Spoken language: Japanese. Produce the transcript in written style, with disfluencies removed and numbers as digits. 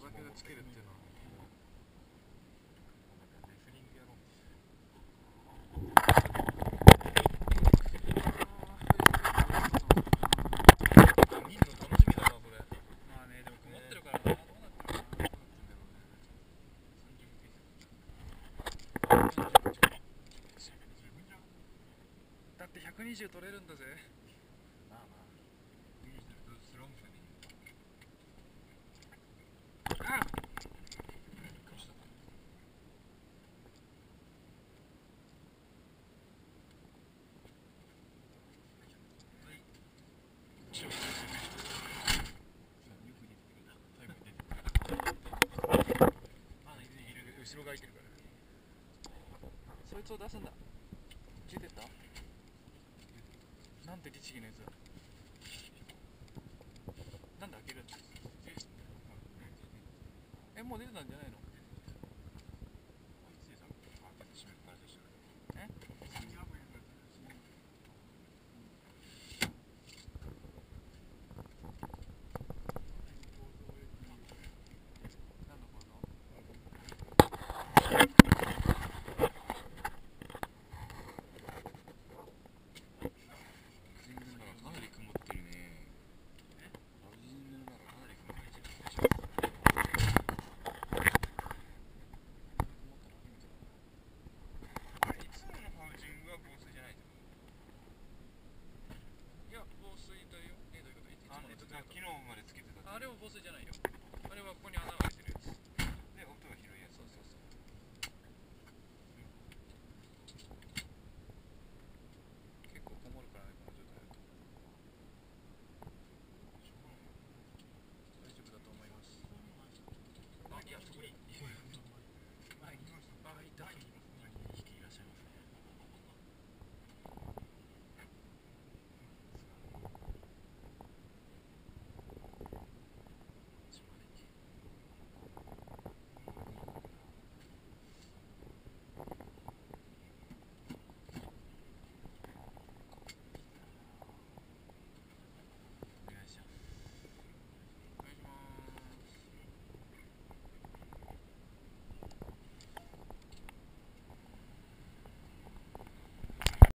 だけでつけるっていうのはレフリングやろう。見るの楽しみだなそれ。 まあね、でも曇ってるからな。どうなってるかな。だって120取れるんだぜ。 まあまあスローモーションでいいよ。 あっ後ろが空いてるからそいつを出すんだ。出てった。なんて律儀なやつだ。なんで開けるんだ。もう出てたんじゃないの。あれは防水じゃないよ。あれはここに穴が